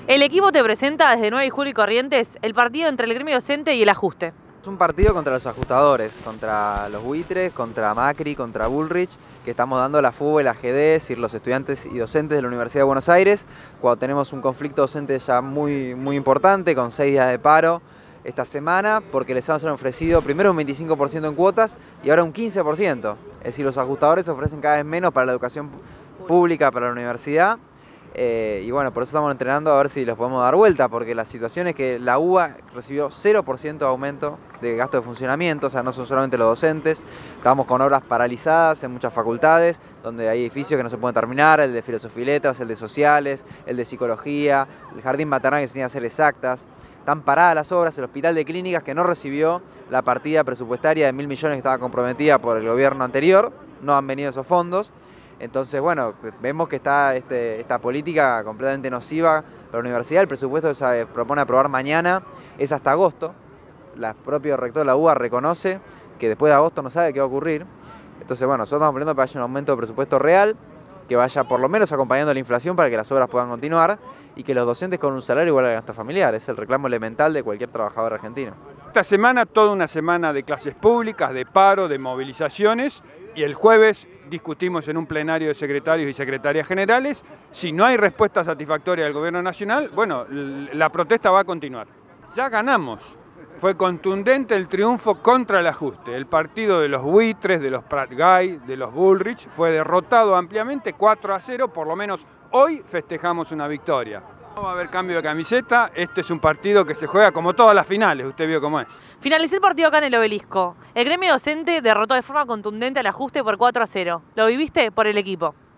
El equipo te presenta desde 9 de julio y Corrientes el partido entre el gremio docente y el ajuste. Es un partido contra los ajustadores, contra los buitres, contra Macri, contra Bullrich, que estamos dando la FUBE, la GD, es decir, los estudiantes y docentes de la Universidad de Buenos Aires, cuando tenemos un conflicto docente ya muy importante, con 6 días de paro esta semana, porque les han ofrecido primero un 25% en cuotas y ahora un 15%. Es decir, los ajustadores ofrecen cada vez menos para la educación pública, para la universidad. Y bueno, por eso estamos entrenando a ver si los podemos dar vuelta, porque la situación es que la UBA recibió 0% de aumento de gasto de funcionamiento, o sea, no son solamente los docentes, estamos con obras paralizadas en muchas facultades, donde hay edificios que no se pueden terminar, el de Filosofía y Letras, el de Sociales, el de Psicología, el Jardín Maternal que se tiene que hacer exactas. Están paradas las obras, el Hospital de Clínicas que no recibió la partida presupuestaria de 1.000 millones que estaba comprometida por el gobierno anterior, no han venido esos fondos. Entonces, bueno, vemos que está esta política completamente nociva para la universidad. El presupuesto que se propone aprobar mañana es hasta agosto. El propio rector de la UBA reconoce que después de agosto no sabe qué va a ocurrir. Entonces, bueno, nosotros estamos pidiendo para que haya un aumento de presupuesto real, que vaya por lo menos acompañando la inflación para que las obras puedan continuar y que los docentes con un salario igual al gasto familiar. Es el reclamo elemental de cualquier trabajador argentino. Esta semana, toda una semana de clases públicas, de paro, de movilizaciones, y el jueves discutimos en un plenario de secretarios y secretarias generales. Si no hay respuesta satisfactoria del gobierno nacional, bueno, la protesta va a continuar. Ya ganamos. Fue contundente el triunfo contra el ajuste. El partido de los buitres, de los Prat-Gay, de los Bullrich fue derrotado ampliamente, 4-0, por lo menos hoy festejamos una victoria. No va a haber cambio de camiseta, este es un partido que se juega como todas las finales, usted vio cómo es. Finalizó el partido acá en el Obelisco. El gremio docente derrotó de forma contundente al ajuste por 4-0. ¿Lo viviste por el equipo?